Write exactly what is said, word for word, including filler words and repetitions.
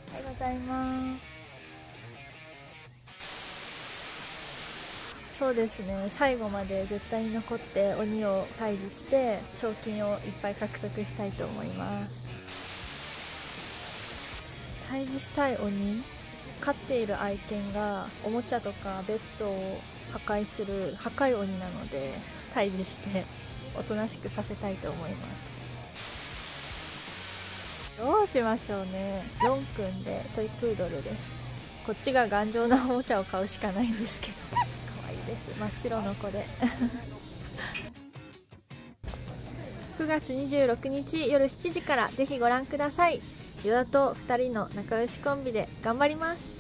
おはようございます。そうですね、最後まで絶対に残って鬼を退治して賞金をいっぱい獲得したいと思います。退治したい鬼、飼っている愛犬がおもちゃとかベッドを破壊する破壊鬼なので、退治しておとなしくさせたいと思います。どうしましょうね。ロンくんでトイプードルです。こっちが頑丈なおもちゃを買うしかないんですけど可愛いです。真っ白の子でくがつにじゅうろくにち夜しちじからぜひご覧ください。与田とふたりの仲良しコンビで頑張ります。